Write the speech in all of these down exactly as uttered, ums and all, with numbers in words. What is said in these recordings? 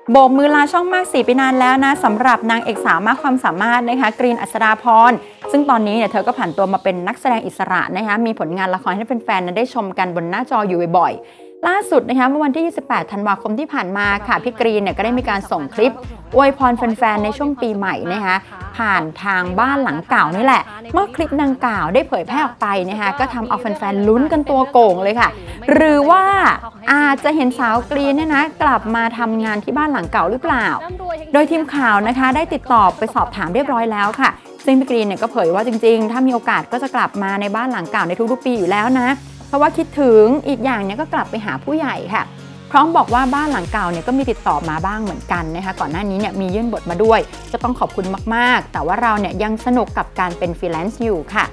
โบกมือลาช่องมากสีไปนานแล้วนะสำหรับนางเอกสาวมากความสามารถนะคะกรีนอัศดาพรซึ่งตอนนี้เนี่ยเธอก็ผันตัวมาเป็นนักแสดงอิสระนะคะมีผลงานละครให้แฟนๆได้ชมกันบนหน้าจออยู่บ่อยๆล่าสุดนะคะเมื่อวันที่ยี่สิบแปดธันวาคมที่ผ่านมาค่ะพี่กรีนเนี่ยก็ได้มีการส่งคลิปอวยพรแฟนๆในช่วงปีใหม่นะคะผ่านทางบ้านหลังเก่านี่แหละเมื่อคลิปดังกล่าวได้เผยแพร่ออกไปนะคะก็ทำเอาแฟนๆลุ้นกันตัวโก่งเลยค่ะหรือว่าอาจจะเห็นสาวกรีนเนี่ยนะกลับมาทำงานที่บ้านหลังเก่าหรือเปล่าโดยทีมข่าวนะคะได้ติดต่อไปสอบถามเรียบร้อยแล้วค่ะซึ่งพี่กรีนเนี่ยก็เผยว่าจริงๆถ้ามีโอกาสก็จะกลับมาในบ้านหลังเก่าในทุกๆปีอยู่แล้วนะเพราะว่าคิดถึงอีกอย่างเนี่ยก็กลับไปหาผู้ใหญ่ค่ะพร้อมบอกว่าบ้านหลังเก่าเนี่ยก็มีติดต่อมาบ้างเหมือนกันนะคะก่อนหน้านี้เนี่ยมียื่นบทมาด้วยจะต้องขอบคุณมากๆแต่ว่าเราเนี่ยยังสนุกกับการเป็นฟรีแลนซ์อยู่ค่ะ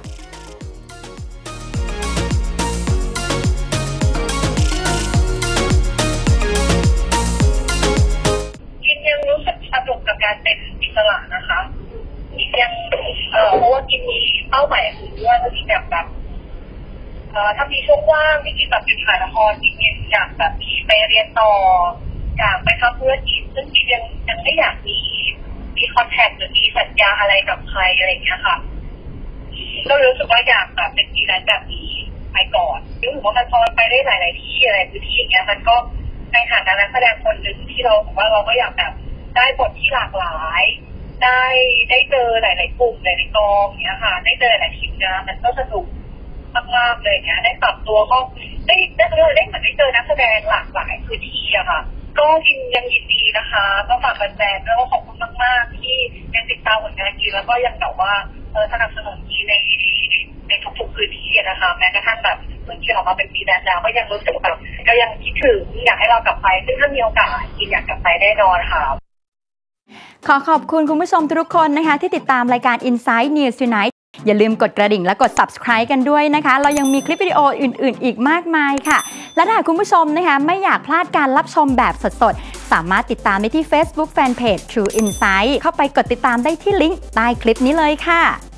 กินยังรู้สึกสนุกกับการเป็นอิสระนะคะกินยังเอ่อเพราะว่ากินมีเป้าหมายคือว่าจะมีแบบแบบเอ่อถ้ามีช่วงว่างที่กินแบบหยุดถ่ายละครกินอยากแบบมีไปเรียนต่ออยากไปทำธุรกิจซึ่งกินยังยังไม่อยากมีมีคอนแทคหรือมีสัญญาอะไรกับใครอะไรอย่างเงี้ยค่ะก็รู้สึกว่าอยากแบบเป็นฟรีแลนซ์แบบนี้ไปก่อนรู้สึกว่ามันพอไปได้หลายๆที่อะไรพื้นที่อย่างเงี้ยมันก็ในฐานะนักแสดงคนหนึ่งที่เราบอกว่าเราก็อยากแบบได้บทที่หลากหลายได้ได้เจอหลายๆกลุ่มหลายๆกองเงี้ยค่ะได้เจอหลายทีมงานมันก็สนุกมากๆเลยเงี้ยได้ปรับตัวก็ได้ได้เลยได้เหมือนได้เจอนักแสดงหลากหลายพื้นที่อะค่ะก็กินยังยินดีนะคะก็ฝากแฟนๆด้วยว่าขอบคุณมากๆที่ยังติดตามผลงานกินแล้วก็ยังแบบว่าเออสนับสนุนกินในในในทุกๆพื้นที่นะคะแม้กระทั่งแบบเหมือนที่ออกมาเป็นฟรีแลนซ์แล้วก็ยังรู้สึกแบบก็ยังคิดถึงอยากให้เรากลับไปซึ่งถ้ามีโอกาสกินอยากกลับไปแน่นอนค่ะขอขอบคุณคุณผู้ชมทุกคนนะคะที่ติดตามรายการ Inside News Tonight อย่าลืมกดกระดิ่งและกด Subscribe กันด้วยนะคะเรายังมีคลิปวิดีโออื่นๆอีกมากมายค่ะและถ้าคุณผู้ชมนะคะไม่อยากพลาดการรับชมแบบสดๆสามารถติดตามได้ที่ Facebook Fanpage True Insight เข้าไปกดติดตามได้ที่ลิงก์ใต้คลิปนี้เลยค่ะ